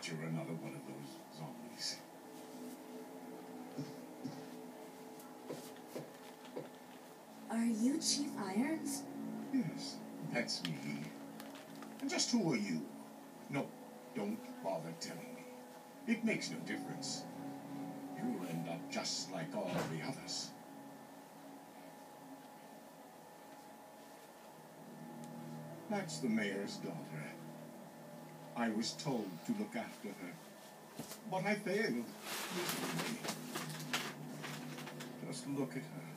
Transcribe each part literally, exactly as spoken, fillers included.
capture another one of those zombies. Are you Chief Irons? Yes, that's me. And just who are you? No, don't bother telling me. It makes no difference. You'll end up just like all the others. That's the mayor's daughter. I was told to look after her, but I failed miserably. Just look at her.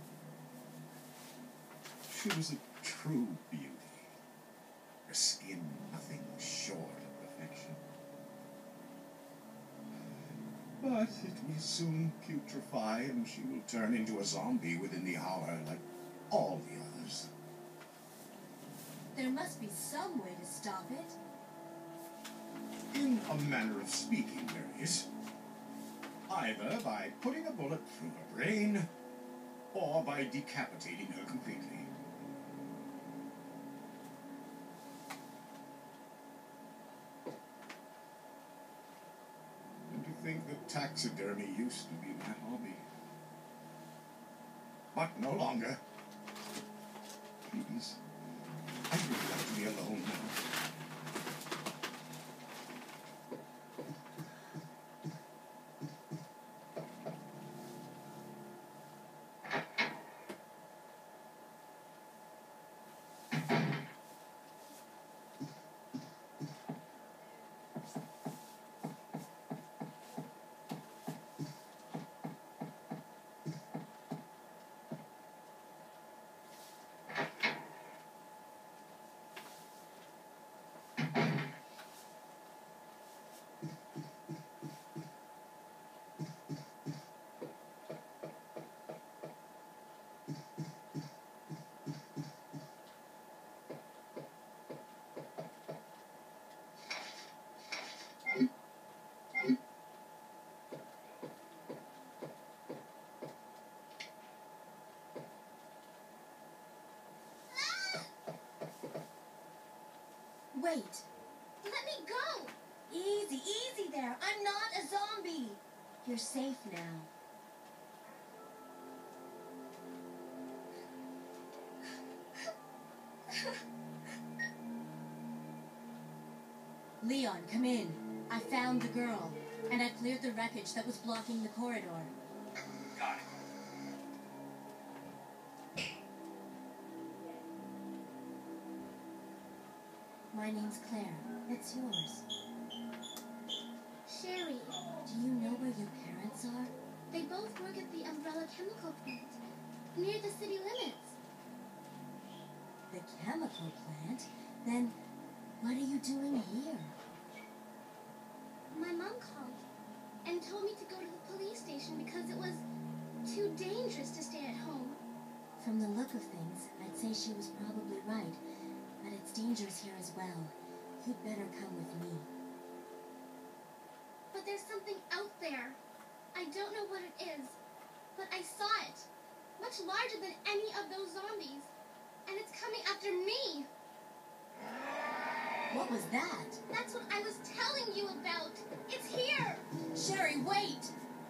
She was a true beauty. Her skin nothing short of perfection. But it will soon putrefy, and she will turn into a zombie within the hour, like all the others. There must be some way to stop it. In a manner of speaking, there is. Either by putting a bullet through her brain, or by decapitating her completely. And to think that taxidermy used to be my hobby. But no longer. Please, I would like to be alone now. Wait. Let me go! Easy, easy there. I'm not a zombie. You're safe now. Leon, come in. I found the girl, and I cleared the wreckage that was blocking the corridor. Got it. My name's Claire. What's yours? Sherry. Do you know where your parents are? They both work at the Umbrella Chemical Plant, near the city limits. The chemical plant? Then what are you doing here? My mom called and told me to go to the police station because it was too dangerous to stay at home. From the look of things, I'd say she was probably right. But it's dangerous here as well. You'd better come with me. But there's something out there. I don't know what it is, but I saw it. Much larger than any of those zombies. And it's coming after me. What was that? That's what I was telling you about. It's here. Sherry, wait!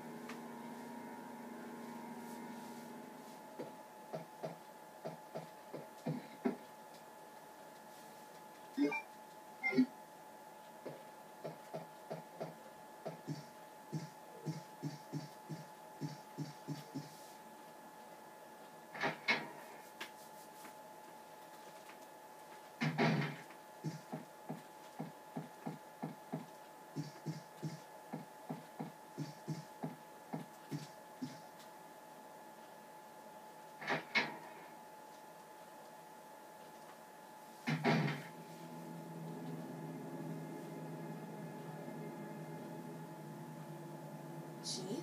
Chief?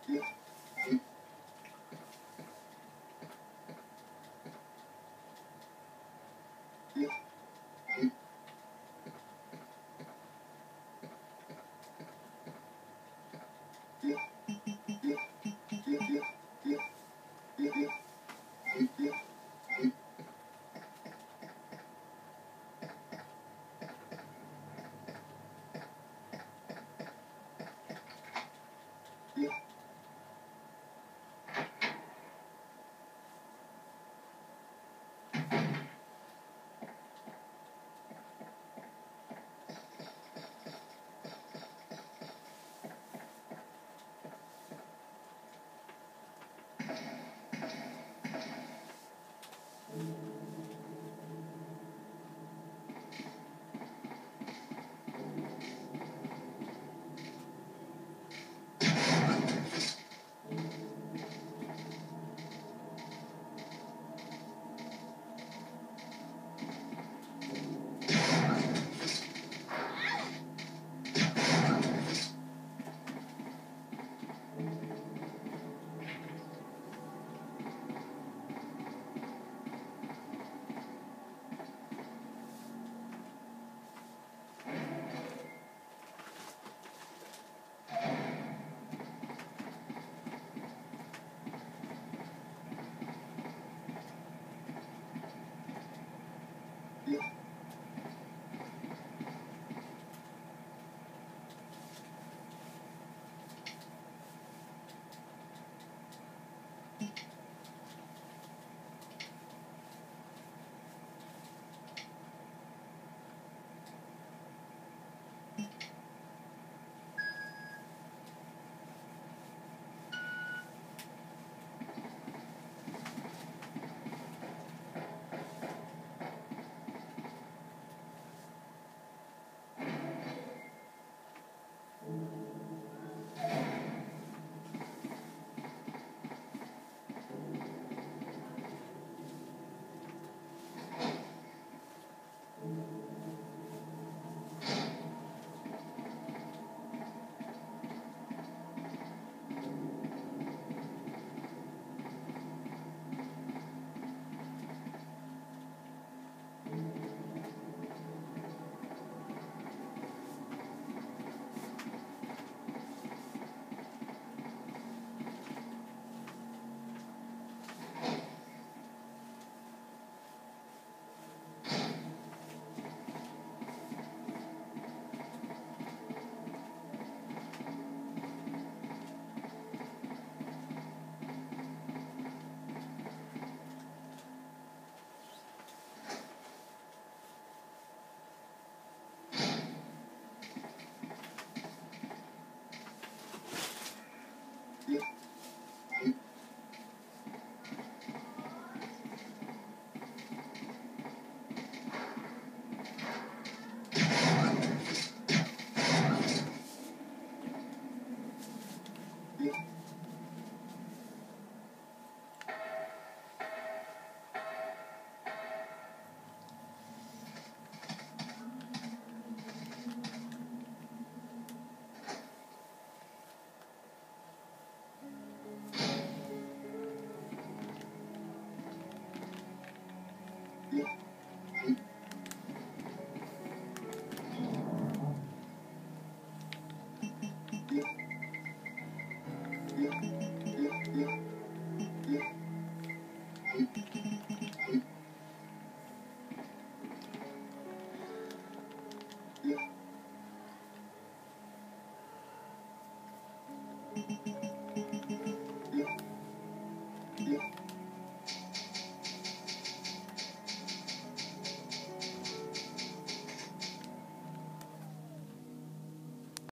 Yeah.